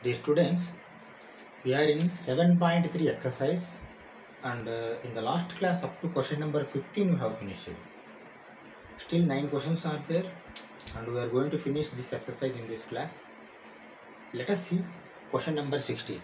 Dear students, we are in 7.3 exercise and in the last class up to question number 15 we have finished. Still 9 questions are there and we are going to finish this exercise in this class. Let us see question number 16.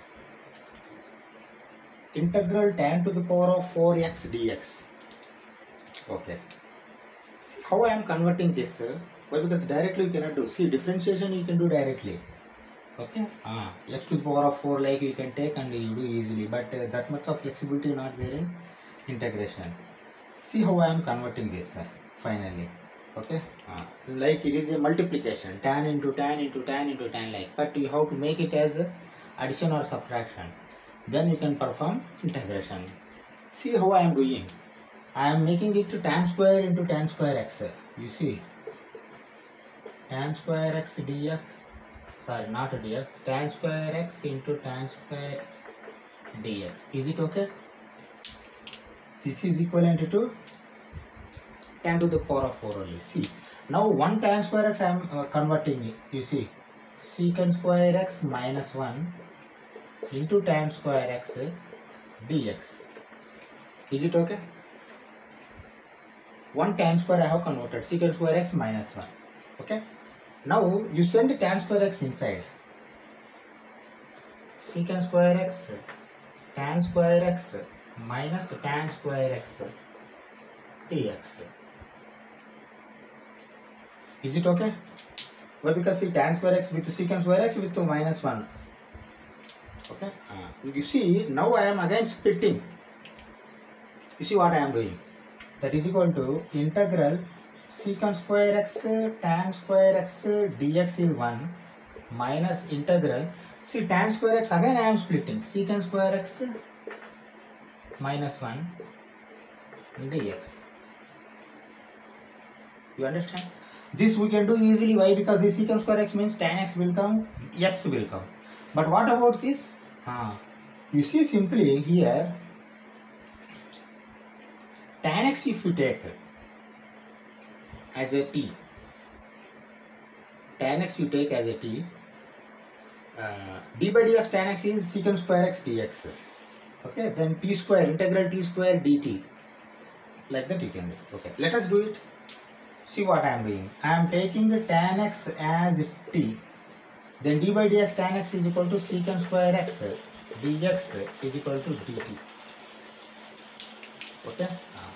Integral tan to the power of 4x dx. Okay. See how I am converting this. Why? Because directly you cannot do. See, differentiation you can do directly. Okay, x to the power of 4 like you can take and you do easily, but that much of flexibility not there in integration. See how I am converting this finally. Okay, like it is a multiplication, tan into tan into tan into tan, like, but you have to make it as addition or subtraction, then you can perform integration. See how I am doing. I am making it to tan square into tan square x. You see, tan square x dx, sorry, not dx, tan square x into tan square dx. Is it okay? This is equivalent to tan to the power of 4 only. See, now 1 tan square x I am converting it. You see, secant square x minus 1 into tan square x dx. Is it okay? 1 tan square I have converted, secant square x minus 1. Okay. Now you send tan square x inside. Secant square x tan square x minus tan square x dx. Is it okay? Why? Because see, tan square x with secant square x with minus 1. Okay. You see, now I am again splitting. You see what I am doing? That is equal to integral secant square x tan square x dx is 1 minus integral, see, tan square x again I am splitting, secant square x minus 1 dx. You understand? This we can do easily. Why? Because the secant square x means tan x will come, x will come. But what about this? You see, simply here tan x if you take as a t, tan x you take as a t, d by dx tan x is secant square x dx. Okay, then t square, integral t square dt, like that you can do. Okay, let us do it. See what I am doing. I am taking the tan x as t, then d by dx tan x is equal to secant square x dx is equal to dt. Okay.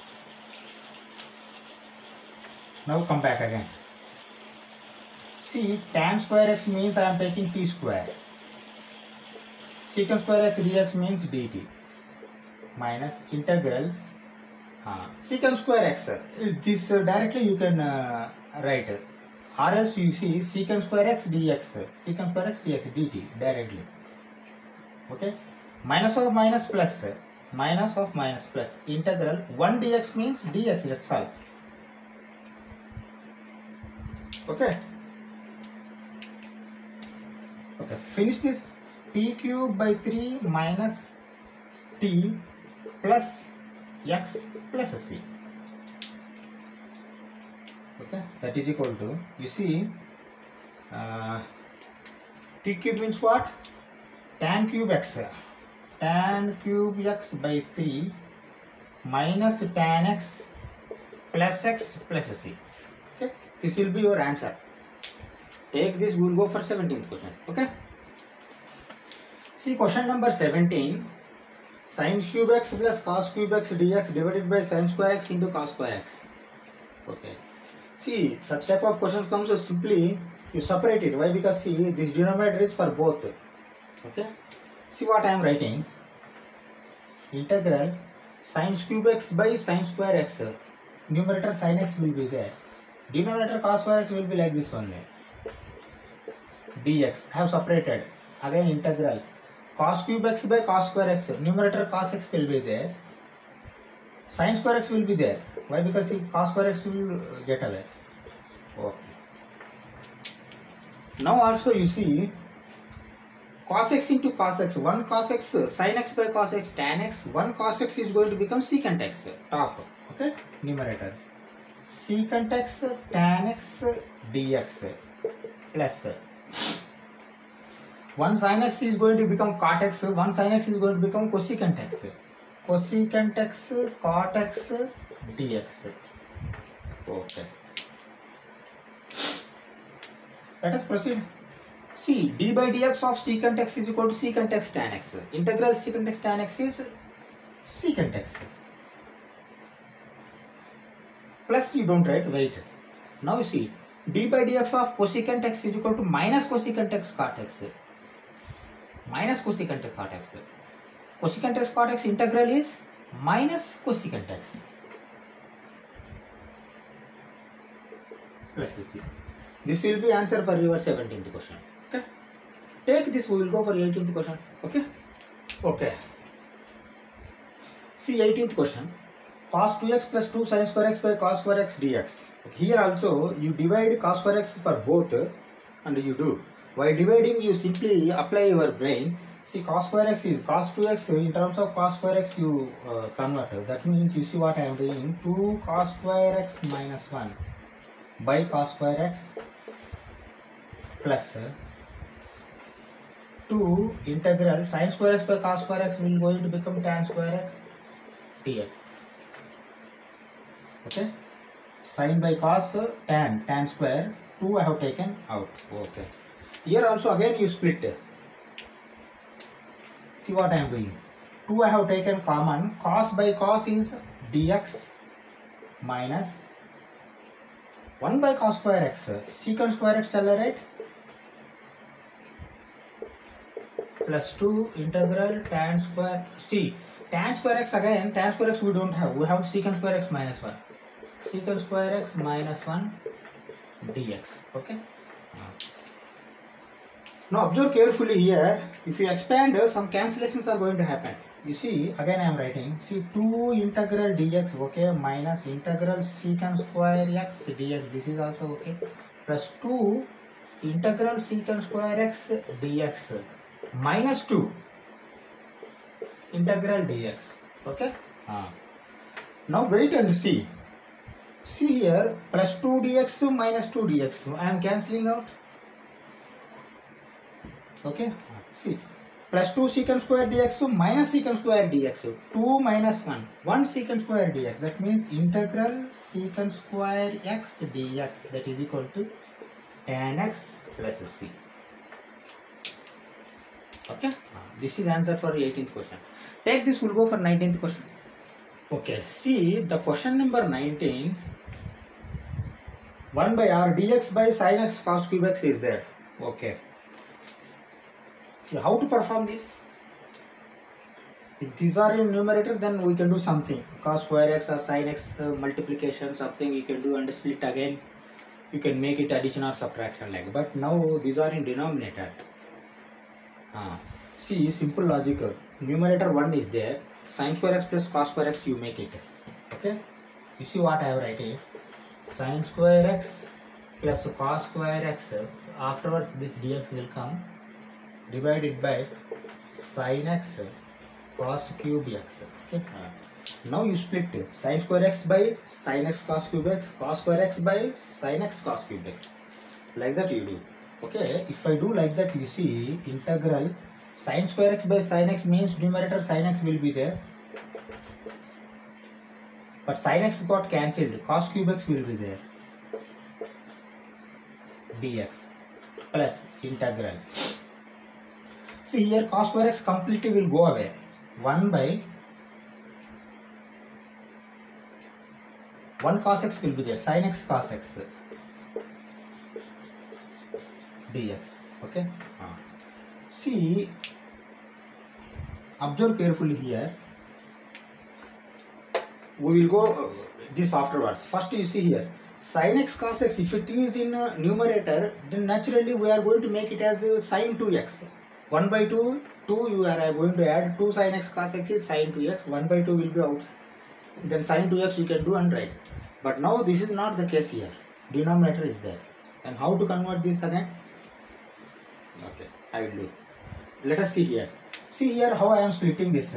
Now come back again. See, tan square x means I am taking t square. Secant square x dx means dt minus integral secant square x. This directly you can write, or else you see secant square x dx, secant square x dx dt directly. Okay, minus of minus plus, minus of minus plus, integral 1 dx means dx, that's all. Okay. Okay, finish this. T cube by 3 minus t plus x plus c. Okay, that is equal to, you see, t cube means what? Tan cube x. Tan cube x by 3 minus tan x plus c. Okay, this will be your answer. Take this, we will go for 17th question. Okay. See question number 17. Sin cube x plus cos cube x dx divided by sin square x into cos square x. Okay. See, such type of questions comes, so simply you separate it. Why? Because see, this denominator is for both. Okay. See what I am writing. Integral sin cube x by sin square x. Numerator sin x will be there. Denominator cos square x will be like this only. Dx. I have separated. Again integral cos cube x by cos square x. Numerator cos x will be there. Sin square x will be there. Why? Because see, cos square x will get away. Okay. Now also you see cos x into cos x. 1 cos x sin x by cos x tan x. 1 cos x is going to become secant x top. Okay. Numerator secant x tan x dx plus 1 sin x is going to become cot x, 1 sin x is going to become cosecant x. Cosecant x cot x dx. Okay. Let us proceed. See, d by dx of secant x is equal to secant x tan x. Integral secant x tan x is secant x. Plus you don't write, wait. Now you see, d by dx of cosecant x is equal to minus cosecant x cot x. Minus cosecant x cot x. Cosecant x cot x integral is minus cosecant x. Plus you see. This will be answer for your 17th question. Okay. Take this, we will go for 18th question. Okay. Okay. See 18th question. Cos 2x plus 2 sin square x by cos square x dx. Here also you divide cos square x for both and you do. While dividing you simply apply your brain. See cos square x is cos 2x in terms of cos square x you convert. That means you see what I am doing. 2 cos square x minus 1 by cos square x plus 2 integral sin square x by cos square x will going to become tan square x dx. Okay, sin by cos tan square 2 I have taken out. Okay, here also again you split. See what I am doing. 2 I have taken common. Cos by cos is dx minus 1 by cos square x. Secant square x shall I write? Plus 2 integral tan square. See, tan square x again, tan square x we don't have. We have secant square x minus 1. Secant square x minus 1 dx. Okay. Now observe carefully here. If you expand, some cancellations are going to happen. You see, again I am writing. See, 2 integral dx, okay, minus integral secant square x dx. This is also okay. Plus 2 integral secant square x dx minus 2 integral dx. Okay. Now wait and see. See here, plus 2 dx minus 2 dx. I am cancelling out. Okay. See, plus 2 secant square dx minus secant square dx. 2 minus 1. 1 secant square dx. That means integral secant square x dx. That is equal to tan x plus c. Okay. This is answer for 18th question. Take this, we'll go for 19th question. Okay. See the question number 19. 1 by r dx by sin x cos cube x is there. Okay. So how to perform this? If these are in numerator, then we can do something. Cos square x or sin x multiplication, something you can do and split again. You can make it addition or subtraction like. But now these are in denominator. See, simple logic. Numerator 1 is there. Sin square x plus cos square x you make it. Okay. You see what I have written. Sin square x plus cos square x. Afterwards this dx will come. Divided by sin x cos cube x. Okay. Now you split sin square x by sin x cos cube x, cos square x by sin x cos cube x. Like that you do. Okay. If I do like that, you see integral sin square x by sin x means numerator sin x will be there. But sin x got cancelled. Cos cube x will be there. dx plus integral. See here cos square x completely will go away. 1 by 1 cos x will be there. Sin x cos x dx. Okay. See, observe carefully here. We will go this afterwards. First you see here sin x cos x. If it is in numerator, then naturally we are going to make it as sin 2x. 1 by 2 you are going to add 2 sin x cos x is sin 2x. 1 by 2 will be outside. Then sin 2x you can do and write. But now this is not the case here. Denominator is there. And how to convert this again? Okay, I will do. Let us see here. See here how I am splitting this.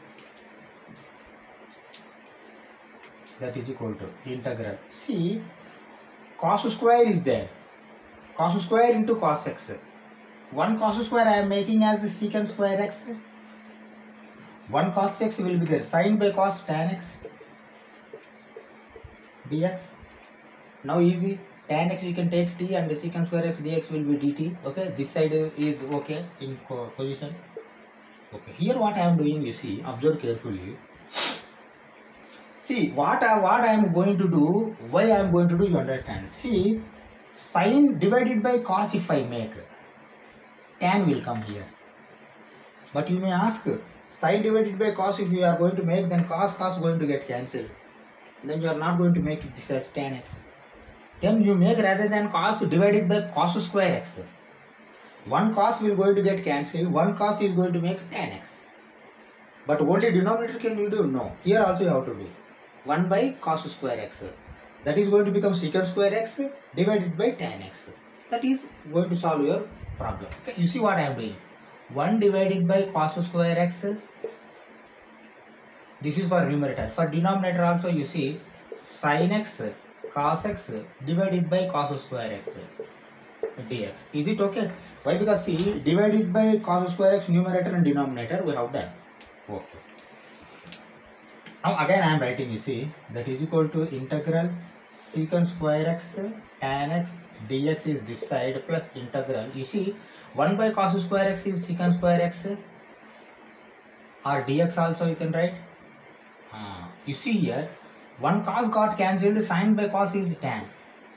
That is equal to integral. See, cos square is there. Cos square into cos x. 1 cos square I am making as secant square x. 1 cos x will be there. Sin by cos tan x dx. Now easy. Tan x you can take t and secant square x dx will be dt. Okay. This side is okay in position. Okay. Here what I am doing, you see, observe carefully. See what I am going to do, why I am going to do, you understand. See, sin divided by cos if I make, tan will come here. But you may ask, sin divided by cos if you are going to make, then cos going to get cancelled. Then you are not going to make it this as tan x. Then you make rather than cos divided by cos square x. 1 cos will going to get cancelled, 1 cos is going to make tan x. But only denominator can you do? No. Here also you have to do 1 by cos square x. That is going to become secant square x divided by tan x. That is going to solve your problem. Okay. You see what I am doing? 1 divided by cos square x. This is for numerator. For denominator also you see sin x cos x divided by cos square x dx. Is it okay? Why? Because see, divided by cos square x numerator and denominator we have done. Okay. Now again I am writing, you see, that is equal to integral secant square x tan x dx is this side plus integral. You see, 1 by cos square x is secant square x or dx also you can write. You see here, 1 cos got cancelled, sin by cos is tan.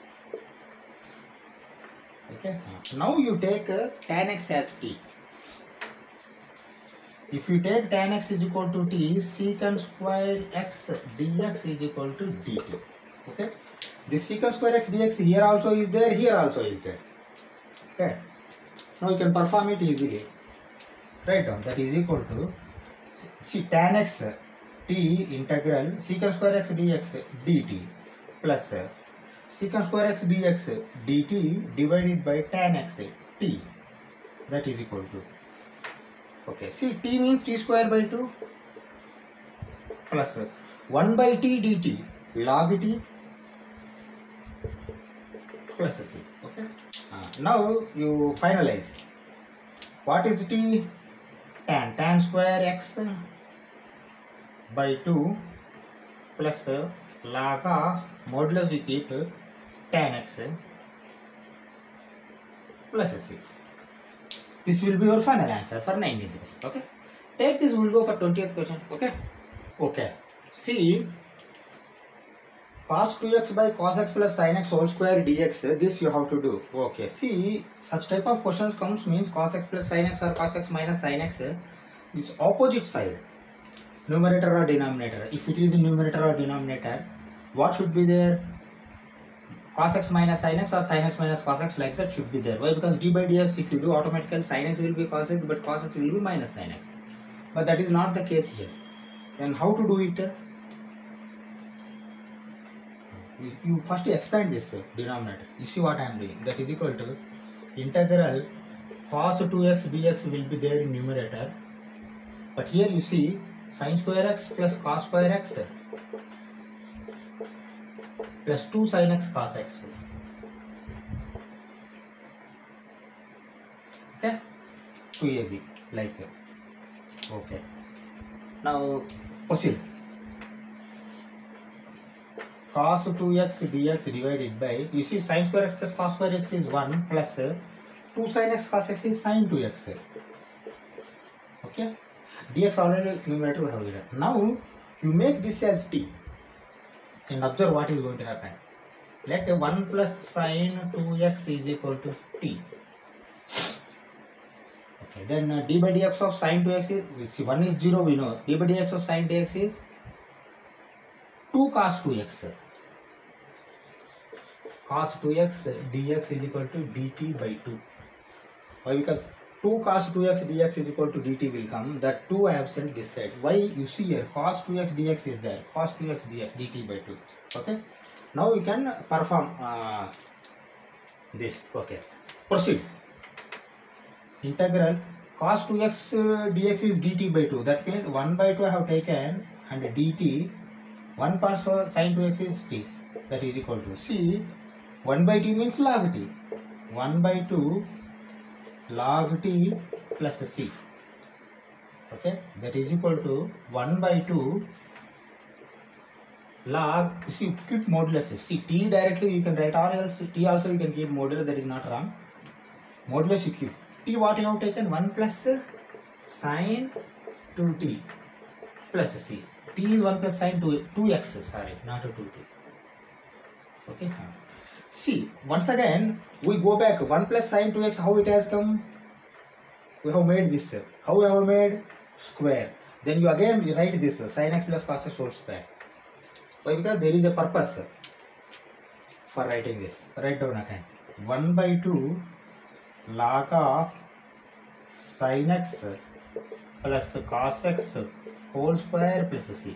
Okay. Now you take tan x as t. If you take tan x is equal to t, secant square x dx is equal to dt. Okay. This secant square x dx here also is there, here also is there. Okay. Now you can perform it easily. Write down that is equal to, see, tan x t integral secant square x dx dt plus secant square x dx dt divided by tan x t, that is equal to, okay, see, t means t square by 2 plus 1 by t dt log t plus c. Okay. Now you finalize. What is t? Tan square x by 2 plus log of modulus we keep tan x plus c. This will be your final answer for 19th question. Okay. Take this, we will go for 20th question. Okay. Okay. See, cos 2x by cos x plus sin x whole square dx, this you have to do. Okay. See, such type of questions comes means cos x plus sin x or cos x minus sin x, this opposite side, numerator or denominator. If it is in numerator or denominator, what should be there? Cos x minus sin x or sin x minus cos x, like that should be there. Why? Because d by dx, if you do automatically, sin x will be cos x, but cos x will be minus sin x. But that is not the case here. Then how to do it? You first expand this denominator. You see what I am doing? That is equal to integral cos 2x dx will be there in numerator. But here you see sin square x plus cos square x plus 2 sin x cos x. Okay, 2ab, like that. Okay. Now proceed. Cos 2x dx divided by, you see, sin square x plus cos square x is 1 plus 2 sin x cos x is sin 2x. Okay. Dx already numerator we have written. Now you make this as t and observe what is going to happen. Let 1 plus sin 2x is equal to t. Okay, then d by dx of sin 2x is, we see 1 is 0, we know. D by dx of sin 2x is 2 cos 2x. Cos 2x dx is equal to dt by 2. Why? Because 2 cos 2x dx is equal to dt will come. That 2 I have sent this side. Why? You see here, cos 2x dx is there. Cos 2x dx dt by 2. Okay. Now you can perform this. Okay. Proceed. Integral cos 2x dx is dt by 2. That means 1 by 2 I have taken, and dt 1 plus sin 2x is t. That is equal to, see, 1 by t means log t. 1 by 2 log t plus c. Okay, that is equal to 1 by 2 log, see, keep modulus. See, t directly you can write, or else t also you can keep modulus, that is not wrong. Modulus you keep. T what you have taken? 1 plus sine 2t plus c. T is 1 plus sine 2x, sorry, not 2t. Okay. See, once again, we go back. 1 plus sine 2x, how it has come? We have made this. How we have made? Square. Then you again write this, sin x plus cos x whole square. Why? Because there is a purpose for writing this. Write down again. 1 by 2 log of sin x plus cos x whole square plus c.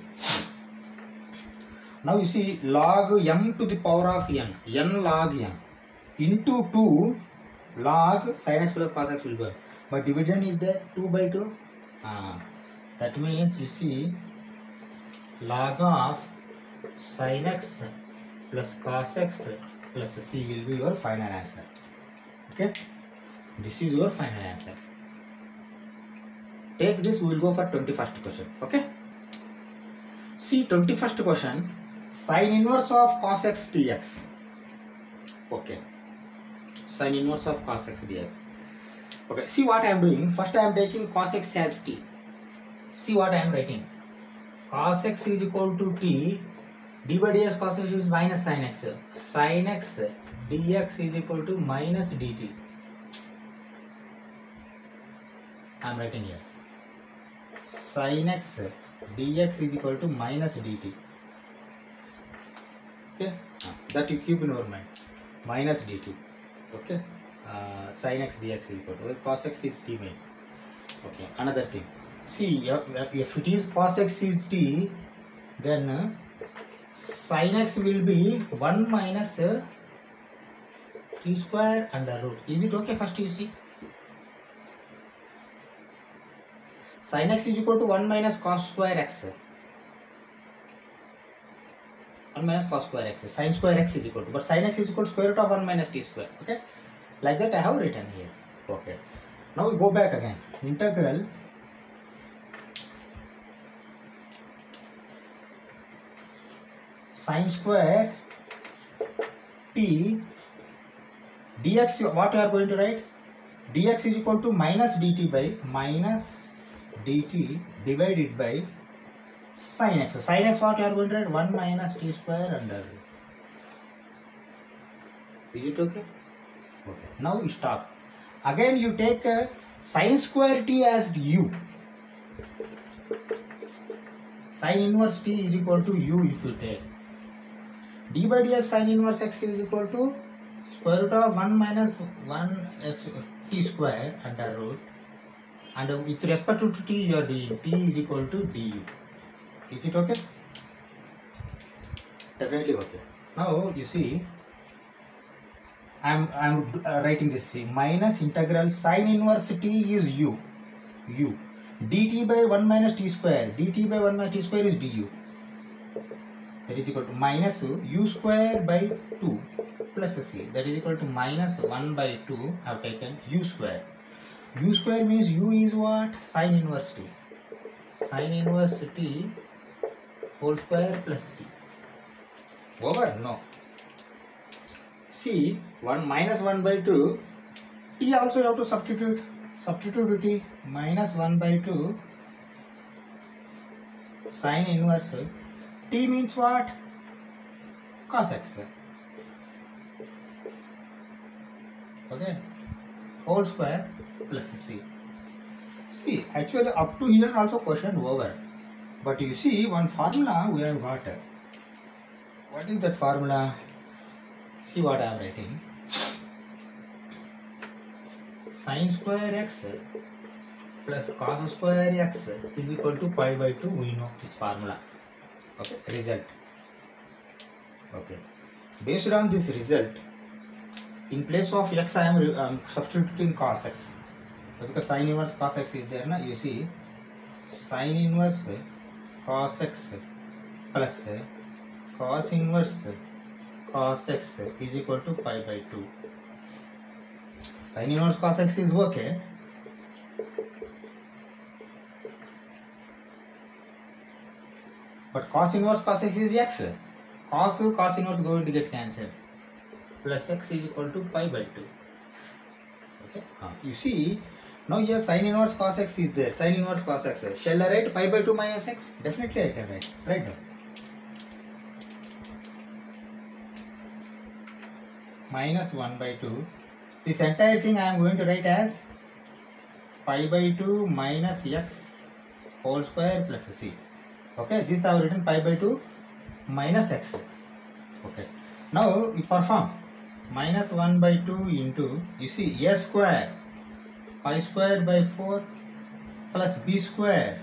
Now you see, log m to the power of n, n log m into 2 log sin x plus cos x will go. But division is there, 2 by 2. That means you see, log of sin x plus cos x plus c will be your final answer. Okay, this is your final answer. Take this, we will go for 21st question. Okay, see 21st question, sin inverse of cos x dx. Okay, sin inverse of cos x dx. Okay, see what I am doing. First I am taking cos x as t. See what I am writing. Cos x is equal to t. D by dx cos x is minus sin x. Sin x dx is equal to minus dt. I am writing here. Sin x dx is equal to minus dt. Okay, that you keep in your mind. Minus dt. Okay, sin x dx is equal to cos x is t means. Okay, another thing. See, if it is cos x is t, then sin x will be 1 minus t square under root. Is it okay? First you see. Sin x is equal to 1 minus cos square x. 1 minus cos square x. Sin square x is equal to, but sin x is equal to square root of 1 minus t square. Okay, like that I have written here. Okay, now we go back again. Integral sin square t dx, what you are going to write? Dx is equal to minus dt by minus dt divided by sin x. Sin x what you are going to write? 1 minus t square under root. Is it okay? Okay. Now you stop. Again you take sin square t as u. Sin inverse t is equal to u if you take. D by dx sin inverse x is equal to square root of 1 minus 1 x t square under root, and with respect to t you are doing t is equal to du. Is it okay? Definitely okay. Now you see, I am writing this, minus integral sin inverse t is u dt by 1 minus t square, dt by 1 minus t square is du. That is equal to minus u square by 2 plus c, that is equal to minus 1 by 2. I have taken u square. U square means u is what? Sin inverse t. Sin inverse t whole square plus c. Over? No. See, 1 minus 1 by 2, t also you have to substitute. Substitute t, minus 1 by 2 sin inverse. T means what? Cos x. Okay, whole square plus c. See, actually up to here also question over, but you see one formula we have got. What is that formula? See what I am writing. Sin square x plus cos square x is equal to pi by 2. We know this formula. Okay, result. Okay, based on this result, in place of x I am substituting cos x. So because sin inverse cos x is there, na, you see sin inverse cos x plus cos inverse cos x is equal to pi by 2. Sin inverse cos x is okay. But cos inverse cos x is x. Cos inverse going to get cancelled. Plus x is equal to pi by 2. Okay. You see, now here sin inverse cos x is there. Sin inverse cos x. Shall I write pi by 2 minus x? Definitely I can write. Right now. Minus 1 by 2. This entire thing I am going to write as pi by 2 minus x whole square plus c. Okay, this I have written pi by 2 minus x. Okay, now you perform minus 1 by 2 into, you see, a square pi square by 4 plus b square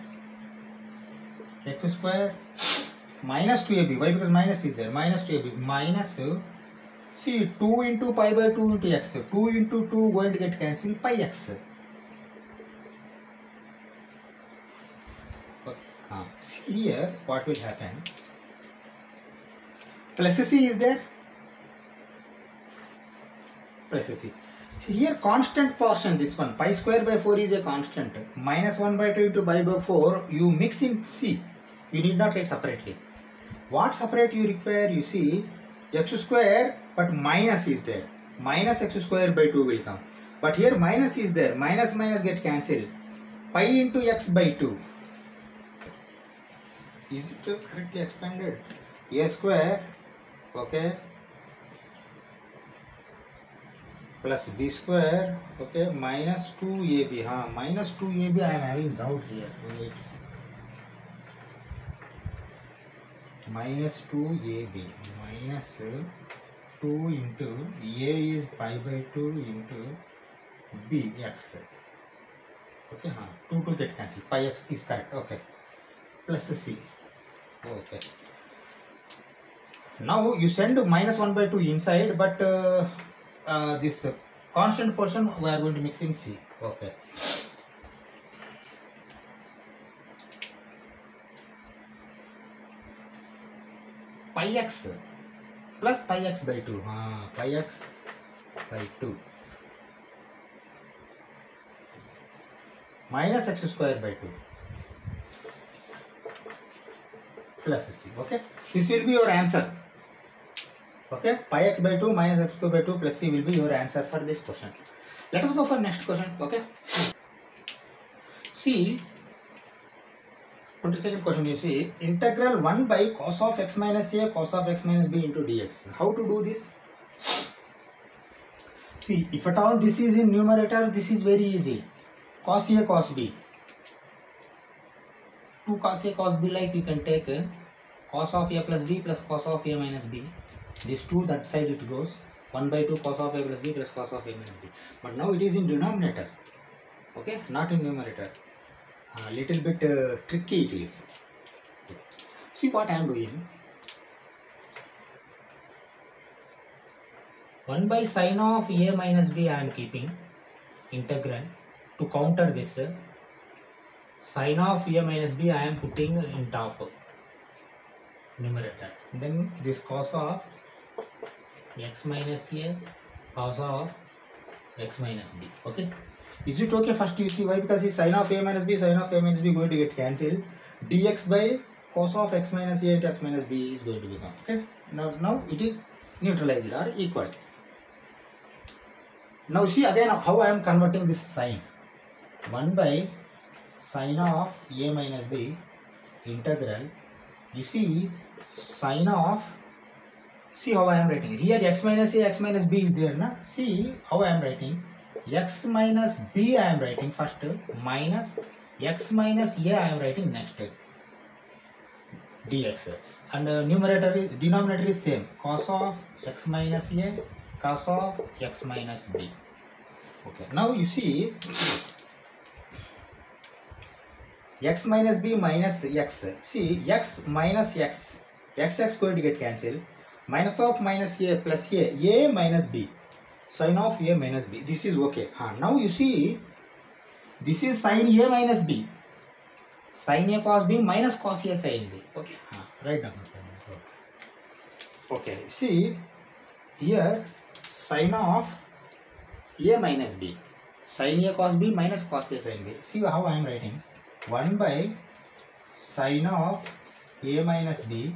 x square minus 2ab. Why? Because minus is there. Minus 2ab minus, see, 2 into pi by 2 into x. 2 into 2 going to get cancelled, pi x. Okay. See here what will happen. Plus c is there. Plus c. See here constant portion, this one. Pi square by 4 is a constant. Minus 1 by 2 into pi by 4. You mix in c. You need not write separately. What separate you require? You see, x square, but minus is there. Minus x square by 2 will come. But here minus is there. Minus minus get cancelled. Pi into x by 2. Is it correctly expanded? A square, okay, plus b square, okay, minus 2ab. Minus 2ab I am having doubt here. Wait. Minus 2ab minus 2 into a is pi by 2 into b x. Okay, 2 to get cancelled. Pi x is correct. Okay, plus c. Okay. Now you send minus 1 by 2 inside, but this constant portion we are going to mix in c. Okay. Pi x plus pi x by 2. Pi x by 2 minus x square by 2 plus c. Okay, this will be your answer. Okay, pi x by 2 minus x square by 2 plus c will be your answer for this question. Let us go for next question. Okay, see, 22nd question. You see, integral 1 by cos of x minus a cos of x minus b into dx. How to do this? See, if at all this is in numerator, this is very easy. Cos a cos b. 2 cos a cos b, like you can take cos of a plus b plus cos of a minus b. This 2, that side it goes. 1 by 2 cos of a plus b plus cos of a minus b. But now it is in denominator. Okay, not in numerator. A little bit tricky it is. See what I am doing. 1 by sin of a minus b I am keeping integral. To counter this, sin of a minus b I am putting in top numerator. Then this cos of x minus a cos of x minus b. Okay, is it okay? First you see why, because it's sin of a minus b, sin of a minus b going to get cancelled. Dx by cos of x minus a into x minus b is going to become. Okay, now it is neutralized or equal. Now see again how I am converting this sign. 1 by sin of a minus b integral. You see sin of, see how I am writing here, x minus a x minus b is there na. See how I am writing, x minus b I am writing first, minus x minus a I am writing next, dx, and denominator is same, cos of x minus a cos of x minus b. Okay, now you see x minus b minus x. See, x minus x, x going to get cancelled. Minus of minus a plus a minus b. Sin of a minus b. This is okay. Now you see, this is sin a minus b. Sin a cos b minus cos a sin b. Okay, write down. Okay, see here sin of a minus b. Sin a cos b minus cos a sin b. See how I am writing. 1 by sin of a minus b.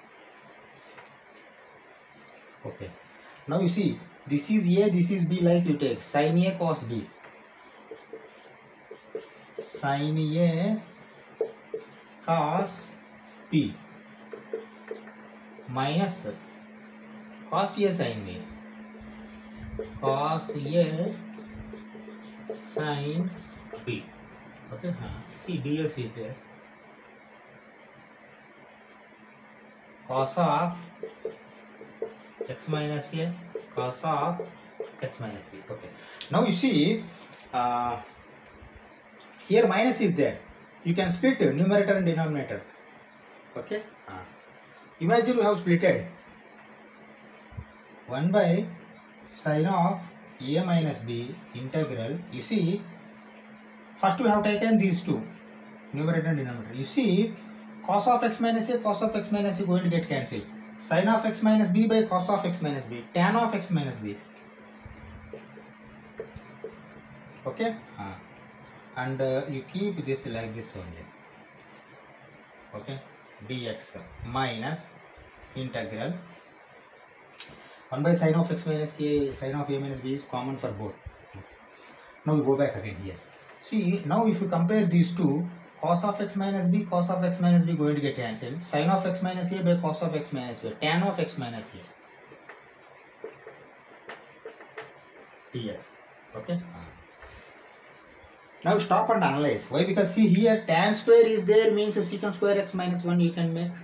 Okay. Now you see, this is a, this is b, like you take sin a cos b. Sin a cos b minus cos a sin b. Cos a sin b. Okay. See, dx is there. Cos of x minus a, cos of x minus b. Okay. Now you see, here minus is there. You can split numerator and denominator. Okay. Imagine we have splitted 1 by sin of a minus b integral. You see, first we have taken these two, numerator and denominator. You see, cos of x minus a, cos of x minus a going to get cancelled. Sin of x minus b by cos of x minus b, tan of x minus b. Okay. And you keep this like this only. Okay. Dx minus integral 1 by sin of x minus a, sin of a minus b is common for both. Now we go back again here. See, now if you compare these two, cos of x minus b, cos of x minus b going to get cancelled. Sin of x minus a by cos of x minus b, tan of x minus a. Dx. Okay. Now stop and analyze. Why? Because see here, tan square is there, means secant square x minus 1 you can make.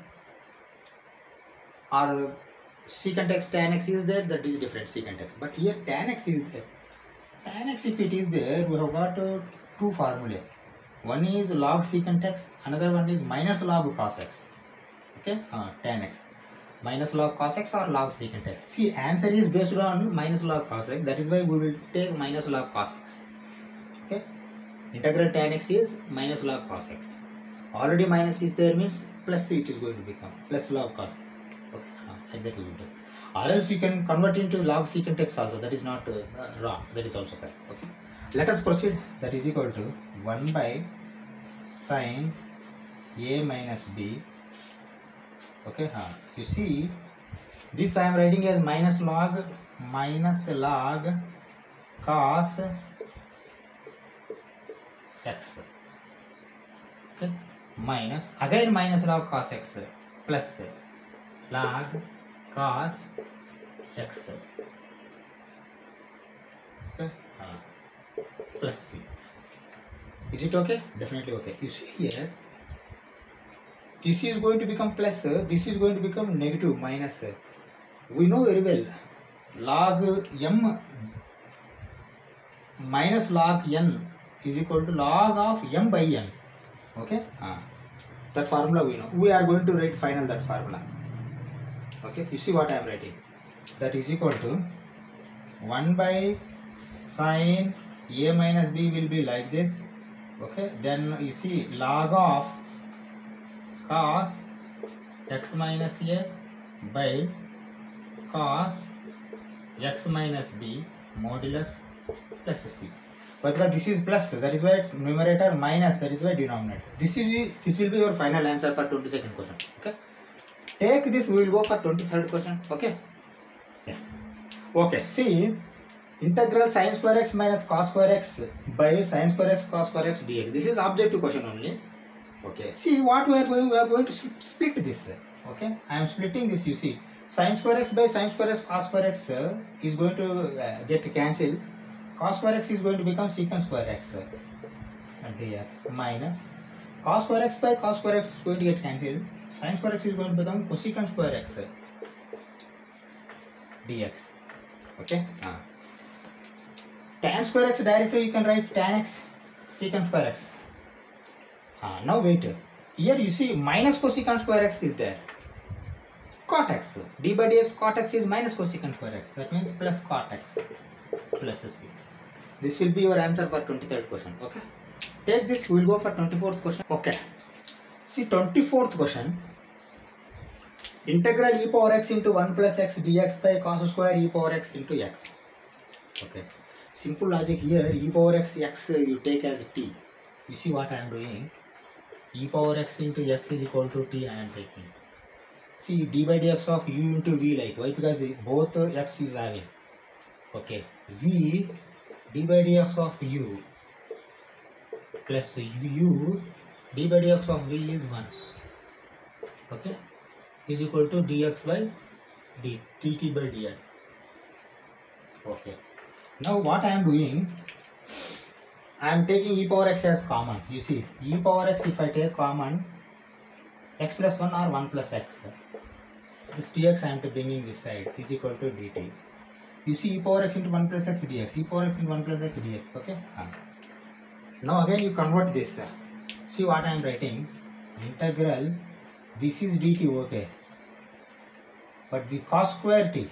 Or secant x tan x is there, that is different, secant x. But here tan x is there. Tan x, if it is there, we have got two formulae. One is log secant x, another one is minus log cos x. Okay, tan x. Minus log cos x or log secant x. See, answer is based on minus log cos x. That is why we will take minus log cos x. Okay. Integral tan x is minus log cos x. Already minus is there, means plus it is going to become plus log cos x. Okay, like that we will do. Or else you can convert into log secant x also. That is not wrong. That is also correct. Okay. Let us proceed. That is equal to 1 by sin a minus b. Okay. You see, this I am writing as minus log cos x. Okay. Minus again minus log cos x plus log cos x. Okay. Plus c. Is it okay? Definitely okay. You see here, this is going to become plus, this is going to become negative, minus. We know very well, log m minus log n is equal to log of m by n. Okay. That formula we know. We are going to write final that formula. Okay. You see what I am writing. That is equal to 1 by sin a minus b will be like this. Okay. Then you see log of cos x minus a by cos x minus b modulus plus c. But because this is plus, that is why numerator minus, that is why denominator. This will be your final answer for 22nd question. Okay. Take this, we will go for 23rd question. Okay. Yeah. Okay. See, integral sin square x minus cos square x by sin square x cos square x dx. This is objective question only. Okay. See what we are going to split this. Okay. I am splitting this. You see, sin square x by sin square x cos square x is going to get cancelled. Cos square x is going to become secant square x dx minus cos square x by cos square x is going to get cancelled. Sin square x is going to become cosecant square x dx. Okay. Tan square x directly you can write tan x secant square x. Now wait. Here you see minus cosecant square x is there. Cot x. D by dx cot x is minus cosecant square x. That means plus cot x plus c. This will be your answer for 23rd question. Okay. Take this, we will go for 24th question. Okay. See 24th question. Integral e power x into 1 plus x dx by cos square e power x into x. Okay. Simple logic here, e power x you take as t. You see what I am doing? E power x into x is equal to t I am taking. See, d by dx of u into v, like, why? Because both x is having. Okay, v d by dx of u plus u d by dx of v is 1. Okay, is equal to dx by dt by di. Okay, now what I am doing, I am taking e power x as common. You see, e power x, if I take common, x plus 1 or 1 plus x, this dx I am bringing this side, is equal to dt. You see, e power x into 1 plus x dx, e power x into 1 plus x dx. Okay, now again you convert this. See what I am writing, integral, this is dt, okay, but the cos square t,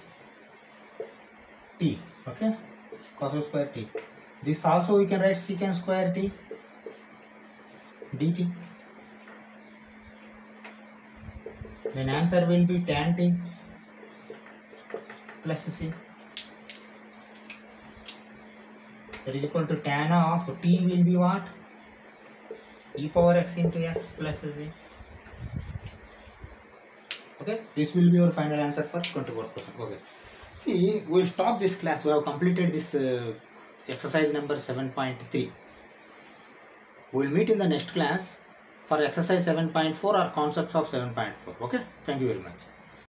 okay, cos square t, this also we can write secant square t dt. Then answer will be tan t plus c, that is equal to tan of t will be what? E power x into x plus z. Okay, this will be your final answer for 24th question. Okay, see, we will stop this class. We have completed this exercise number 7.3. We will meet in the next class for exercise 7.4 or concepts of 7.4. Okay, thank you very much.